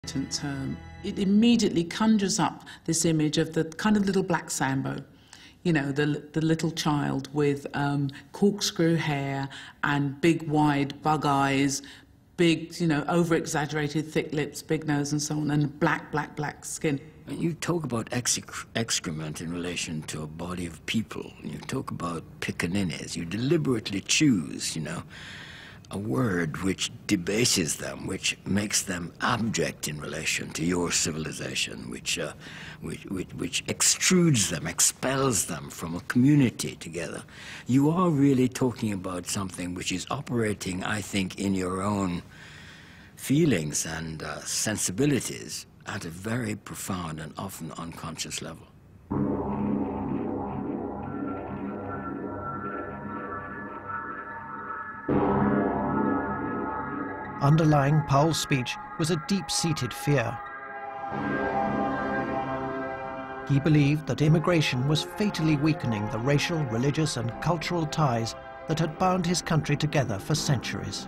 term, it immediately conjures up this image of the kind of little black Sambo, you know, the little child with corkscrew hair and big wide bug eyes, big, you know, over-exaggerated thick lips, big nose and so on, and black skin. You talk about excrement in relation to a body of people. You talk about piccaninnies. You deliberately choose, you know, a word which debases them, which makes them abject in relation to your civilization, which extrudes them, expels them from a community together. You are really talking about something which is operating, I think, in your own feelings and sensibilities at a very profound and often unconscious level. Underlying Powell's speech was a deep-seated fear. He believed that immigration was fatally weakening the racial, religious and cultural ties that had bound his country together for centuries.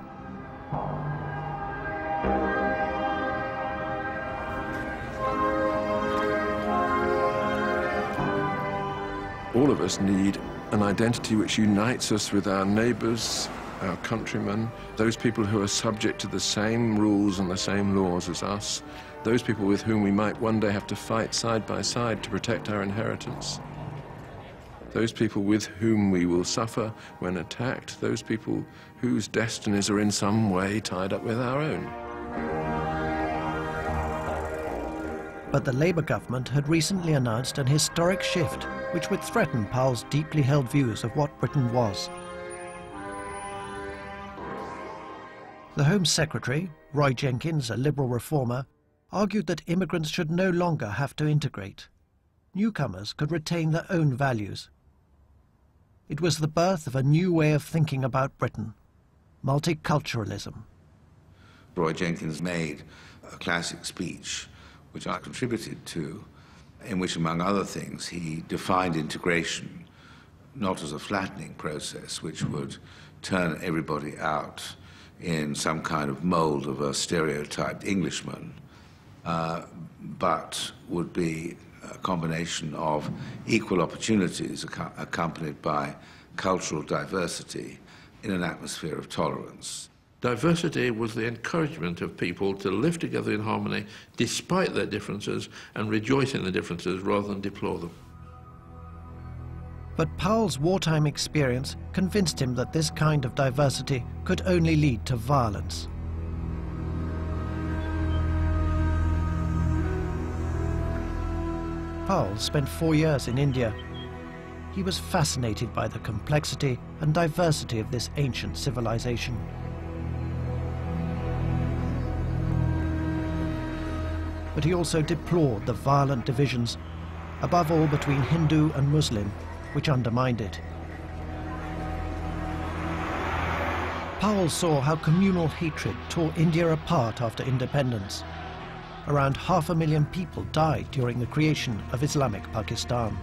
All of us need an identity which unites us with our neighbours, our countrymen, those people who are subject to the same rules and the same laws as us, those people with whom we might one day have to fight side by side to protect our inheritance, those people with whom we will suffer when attacked, those people whose destinies are in some way tied up with our own. But the Labour government had recently announced an historic shift which would threaten Powell's deeply held views of what Britain was. The Home Secretary, Roy Jenkins, a Liberal reformer, argued that immigrants should no longer have to integrate. Newcomers could retain their own values. It was the birth of a new way of thinking about Britain, multiculturalism. Roy Jenkins made a classic speech, which I contributed to, in which, among other things, he defined integration not as a flattening process which would turn everybody out in some kind of mold of a stereotyped Englishman, but would be a combination of equal opportunities accompanied by cultural diversity in an atmosphere of tolerance. Diversity was the encouragement of people to live together in harmony despite their differences and rejoice in the differences rather than deplore them. But Powell's wartime experience convinced him that this kind of diversity could only lead to violence. Powell spent 4 years in India. He was fascinated by the complexity and diversity of this ancient civilization. But he also deplored the violent divisions, above all between Hindu and Muslim, which undermined it. Powell saw how communal hatred tore India apart after independence. Around 500,000 people died during the creation of Islamic Pakistan.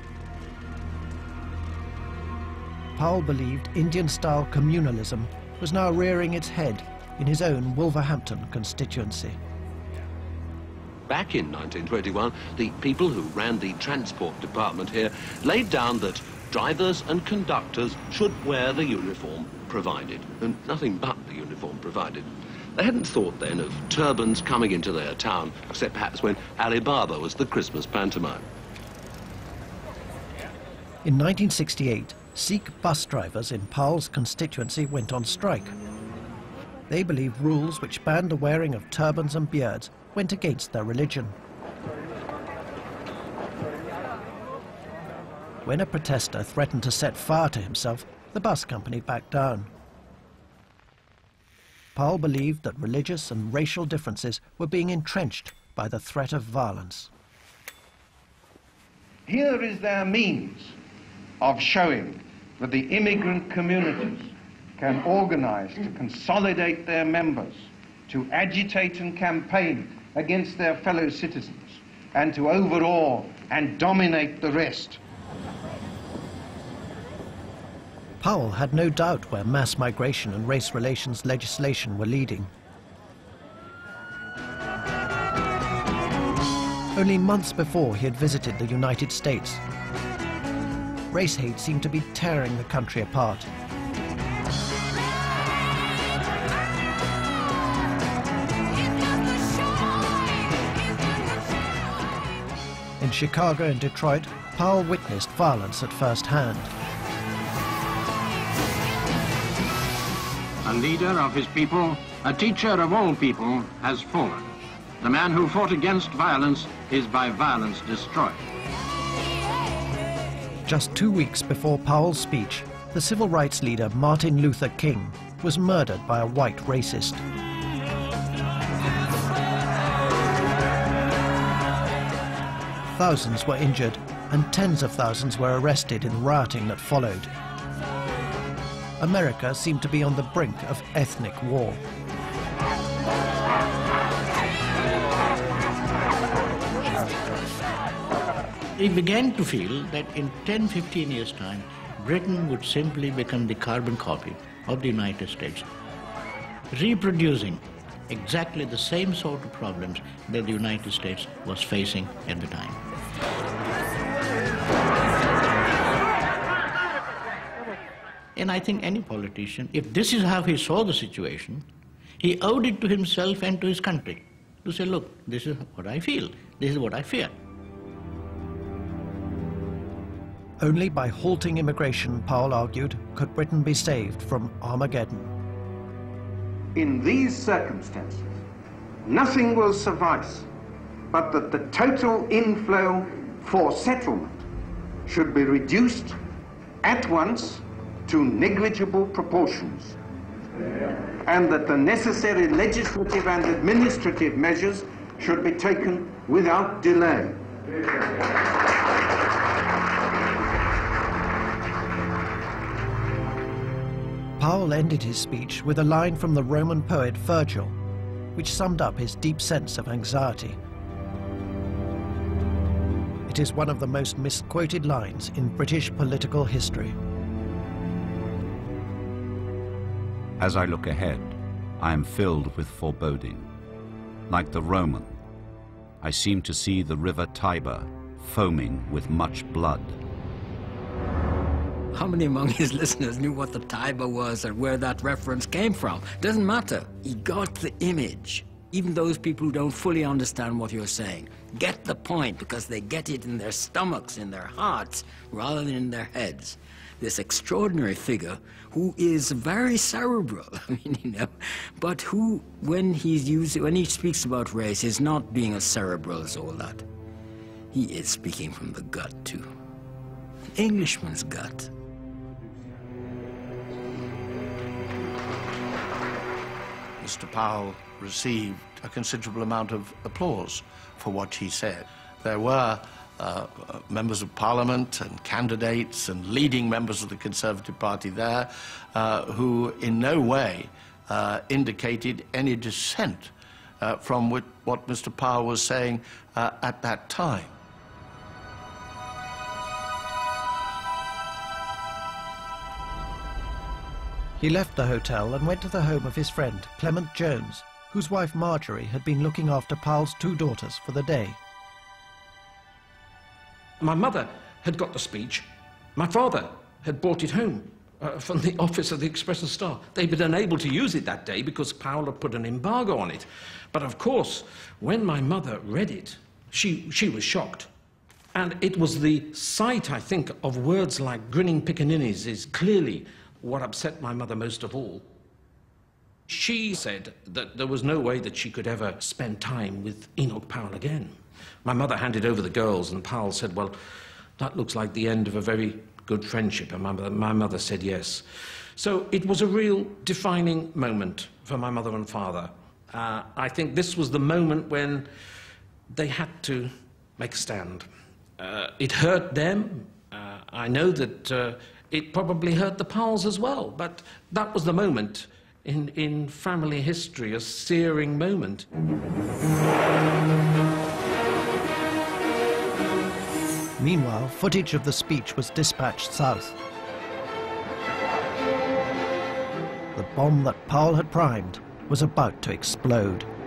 Powell believed Indian-style communalism was now rearing its head in his own Wolverhampton constituency. Back in 1921, the people who ran the transport department here laid down that drivers and conductors should wear the uniform provided, and nothing but the uniform provided. They hadn't thought then of turbans coming into their town, except perhaps when Alibaba was the Christmas pantomime. In 1968, Sikh bus drivers in Powell's constituency went on strike. They believed rules which banned the wearing of turbans and beards went against their religion. When a protester threatened to set fire to himself, the bus company backed down. Powell believed that religious and racial differences were being entrenched by the threat of violence. Here is their means of showing that the immigrant communities can organize to consolidate their members, to agitate and campaign against their fellow citizens, and to overawe and dominate the rest. Powell had no doubt where mass migration and race relations legislation were leading. only months before he had visited the United States. Race hate seemed to be tearing the country apart. In Chicago and Detroit, Powell witnessed violence at first hand. A leader of his people, a teacher of all people, has fallen. The man who fought against violence is by violence destroyed. Just 2 weeks before Powell's speech, the civil rights leader Martin Luther King was murdered by a white racist. Thousands were injured and tens of thousands were arrested in rioting that followed. America seemed to be on the brink of ethnic war. He began to feel that in 10-15 years' time, Britain would simply become the carbon copy of the United States, reproducing exactly the same sort of problems that the United States was facing at the time. And I think any politician, if this is how he saw the situation, he owed it to himself and to his country to say, look, this is what I feel, this is what I fear. Only by halting immigration, Powell argued, could Britain be saved from Armageddon. In these circumstances, nothing will suffice but that the total inflow for settlement should be reduced at once to negligible proportions, and that the necessary legislative and administrative measures should be taken without delay. Powell ended his speech with a line from the Roman poet Virgil, which summed up his deep sense of anxiety. It is one of the most misquoted lines in British political history. As I look ahead, I am filled with foreboding. Like the Roman, I seem to see the river Tiber foaming with much blood. How many among his listeners knew what the Tiber was and where that reference came from? Doesn't matter. He got the image. Even those people who don't fully understand what you're saying get the point because they get it in their stomachs, in their hearts, rather than in their heads. This extraordinary figure who is very cerebral, but who, when he speaks about race, is not being as cerebral as all that. He is speaking from the gut, too. An Englishman's gut. Mr. Powell received a considerable amount of applause for what he said. There were members of Parliament and candidates and leading members of the Conservative Party there who in no way indicated any dissent from what Mr. Powell was saying at that time. He left the hotel and went to the home of his friend, Clement Jones, whose wife Marjorie had been looking after Powell's 2 daughters for the day. My mother had got the speech. My father had brought it home from the office of the Express and Star. They'd been unable to use it that day because Powell had put an embargo on it. But of course, when my mother read it, she was shocked. And it was the sight, I think, of words like grinning pickaninnies is clearly what upset my mother most of all. She said that there was no way that she could ever spend time with Enoch Powell again. My mother handed over the girls, and Powell said, well, that looks like the end of a very good friendship. And my mother said yes. So it was a real defining moment for my mother and father. I think this was the moment when they had to make a stand. It hurt them. I know that it probably hurt the Powells as well, but that was the moment in family history, a searing moment. Meanwhile, footage of the speech was dispatched south. The bomb that Powell had primed was about to explode.